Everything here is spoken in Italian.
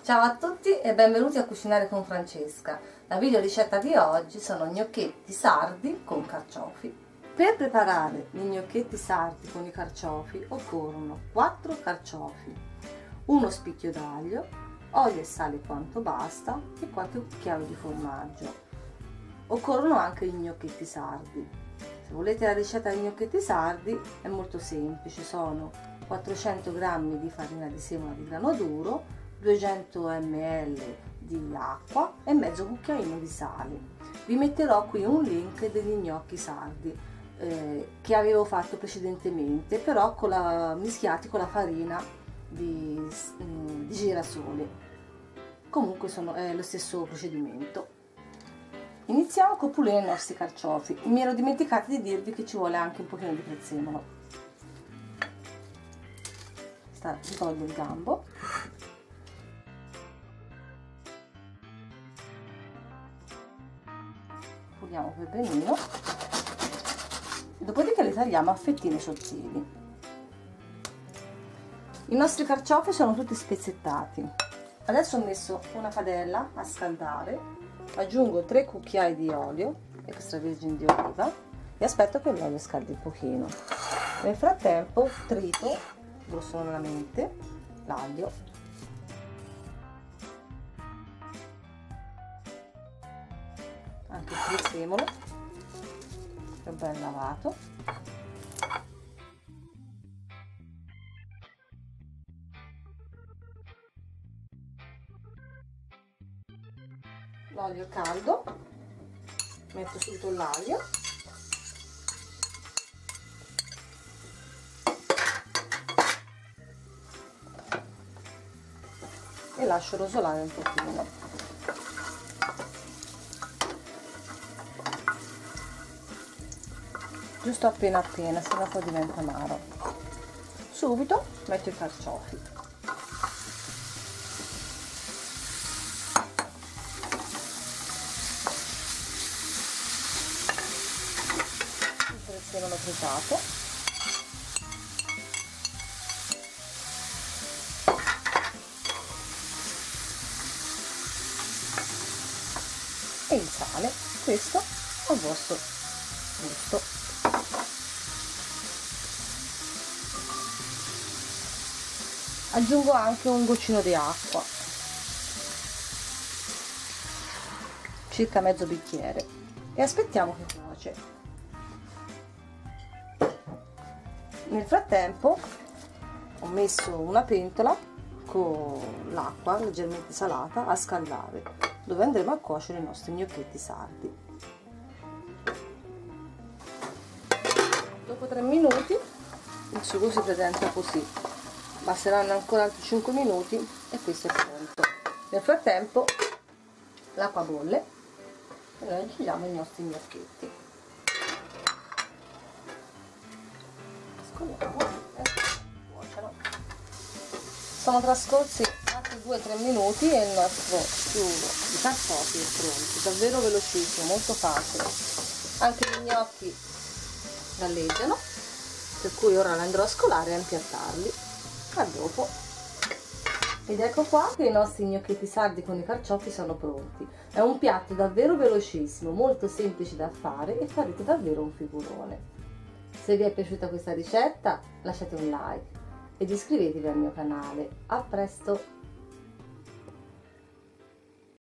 Ciao a tutti e benvenuti a Cucinare con Francesca. La video ricetta di oggi sono gnocchetti sardi con carciofi. Per preparare gli gnocchetti sardi con i carciofi occorrono 4 carciofi, uno spicchio d'aglio, olio e sale quanto basta e 4 cucchiai di formaggio. Occorrono anche gli gnocchetti sardi. Se volete la ricetta degli gnocchetti sardi è molto semplice, sono 400 g di farina di semola di grano duro, 200 ml di acqua e mezzo cucchiaino di sale. Vi metterò qui un link degli gnocchi sardi che avevo fatto precedentemente, però mischiati con la farina di girasole. Comunque è lo stesso procedimento. Iniziamo a pulire i nostri carciofi. Mi ero dimenticata di dirvi che ci vuole anche un pochino di prezzemolo. Vi tolgo il gambo. Puliamo per benino, dopodiché li tagliamo a fettine sottili. I nostri carciofi sono tutti spezzettati. Adesso ho messo una padella a scaldare, aggiungo 3 cucchiai di olio extravergine di oliva e aspetto che l'olio scaldi un pochino. Nel frattempo trito grossolanamente l'aglio, anche il prezzemolo che è ben lavato, l'olio caldo, metto subito l'aglio e lascio rosolare un pochino. Giusto appena appena, se no poi diventa amaro. Subito metto i carciofi. Il prezzemolo tritato. E il sale, questo a vostro gusto. Aggiungo anche un goccino di acqua, circa mezzo bicchiere, e aspettiamo che cuoce. Nel frattempo ho messo una pentola con l'acqua leggermente salata a scaldare, dove andremo a cuocere i nostri gnocchetti sardi. Dopo 3 minuti il sugo si presenta così. Basteranno ancora altri 5 minuti e questo è pronto. Nel frattempo l'acqua bolle e noi aggiungiamo i nostri gnocchetti. Scoliamo e cuociono. Sono trascorsi altri 2-3 minuti e il nostro sugo di carciofi è pronto. Davvero velocissimo, molto facile. Anche gli gnocchi galleggiano, per cui ora li andrò a scolare e a impiattarli. A dopo. Ed ecco qua che i nostri gnocchetti sardi con i carciofi sono pronti. È un piatto davvero velocissimo, molto semplice da fare e farete davvero un figurone. Se vi è piaciuta questa ricetta lasciate un like ed iscrivetevi al mio canale. A presto!